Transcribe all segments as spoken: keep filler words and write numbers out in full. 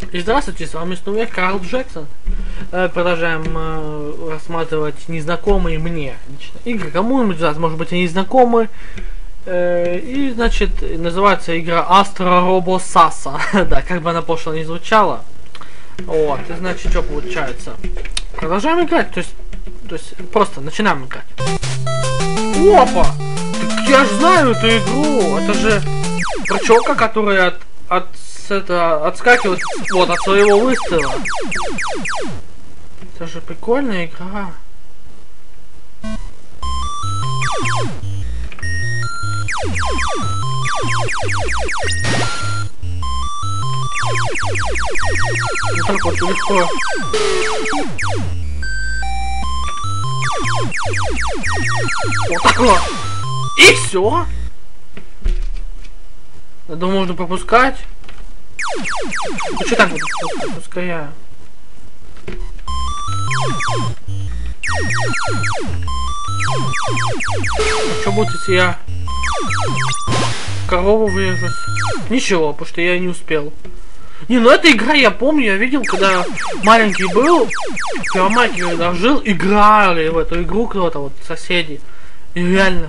И здравствуйте, с вами снова я, Карл Джексон. Э, продолжаем э, рассматривать незнакомые мне лично игры. Кому-нибудь из вас, может быть, они знакомы. Э, и, значит, называется игра Astro Robo Sasa. Да, как бы она пошло не звучала. Вот, и значит, что получается? Продолжаем играть, то есть, то есть просто начинаем играть. Опа! Так я же знаю эту игру. Это же про чувака, который от, от это отскакивает вот от своего выстрела. Это же прикольная игра. Вот так вот легко. Вот так вот. И все. Я думаю, можно пропускать. Ну что так буду пропускать? Пускай я. А что будет, если я корову врежусь? Ничего, потому что я не успел. Не, ну эта игра я помню, я видел, когда маленький был, в Первомайке, когда жил, играли в эту игру кто-то, вот соседи. И реально.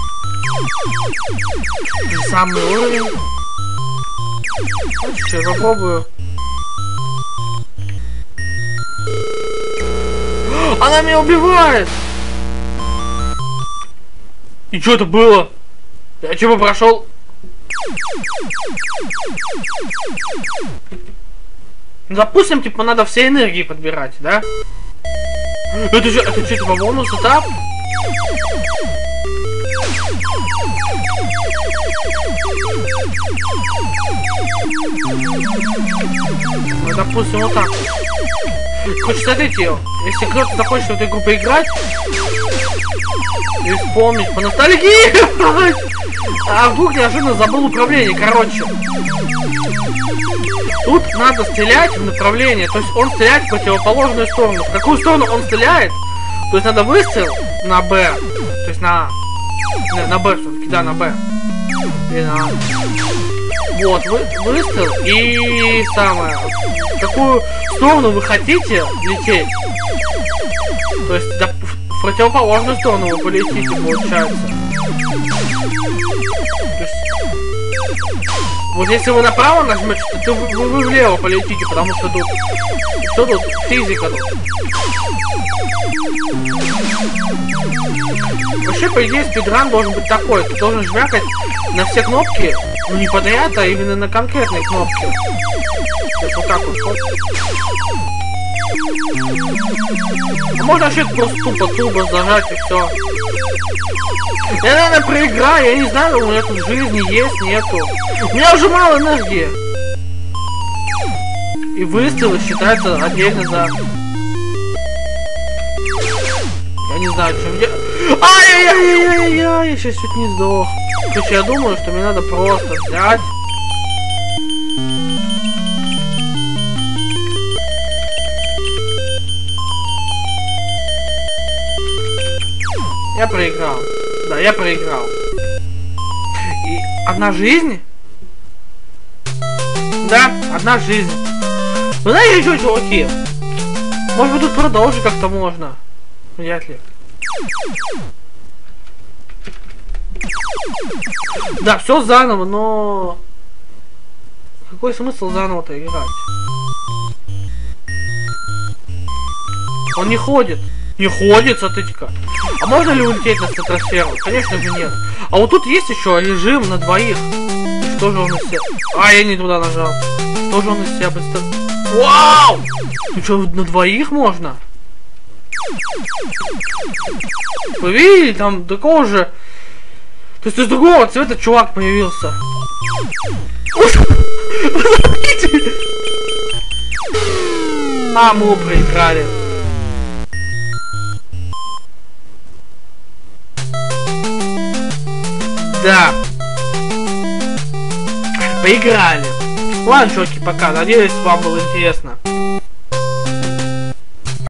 И самый уровень. Значит, я попробую. Она меня убивает! И что это было? Я чего прошел? Допустим, типа, надо все энергии подбирать, да? Это же, это что, типа, бонус этап? Ну, допустим, вот так. Короче, смотрите, если кто-то захочет в эту игру поиграть и вспомнить по ностальгии, а вдруг неожиданно забыл управление, короче. Тут надо стрелять в направление, то есть он стреляет в противоположную сторону. В какую сторону он стреляет? То есть надо выстрел на Б, то есть на на, на Б все-таки, да, на Б. И на... Вот, вы, выстрел и самое. В какую сторону вы хотите лететь? То есть да, в противоположную сторону вы полетите, получается. То есть, вот если вы направо нажмете, то вы, вы, вы влево полетите, потому что тут... Что тут? Физика тут. Вообще, по идее, спидран должен быть такой. Ты должен жмякать на все кнопки, ну не подряд, а именно на конкретные кнопки. То есть вот так вот. вот. А можно вообще просто тупо тупо зажать и все. Я, наверное, проиграю, я не знаю, у меня тут жизни есть, нету. У меня уже мало энергии. И выстрелы считаются отдельно за... Я не знаю, чем я... Ай-яй-яй-яй-яй, я сейчас чуть не сдох. Короче, я думаю, что мне надо просто взять... Я проиграл. Да, я проиграл. И одна жизнь? Да, одна жизнь. Вы знаете, что, чуваки? Может быть, тут продолжить как-то можно? Вряд ли. Да, все заново, но... Какой смысл заново-то играть? Он не ходит. Не ходит, смотрите-ка. А можно ли улететь на стратосферу? Конечно же нет. А вот тут есть еще режим на двоих. Что же он из себя... А, я не туда нажал. Что же он из себя представляет? Вау! Ты что, на двоих можно? Вы видели, там такого же... То есть из другого цвета чувак появился. Посмотрите! А, мы проиграли. Да. Поиграли. Ладно, чуваки, пока. Надеюсь, вам было интересно.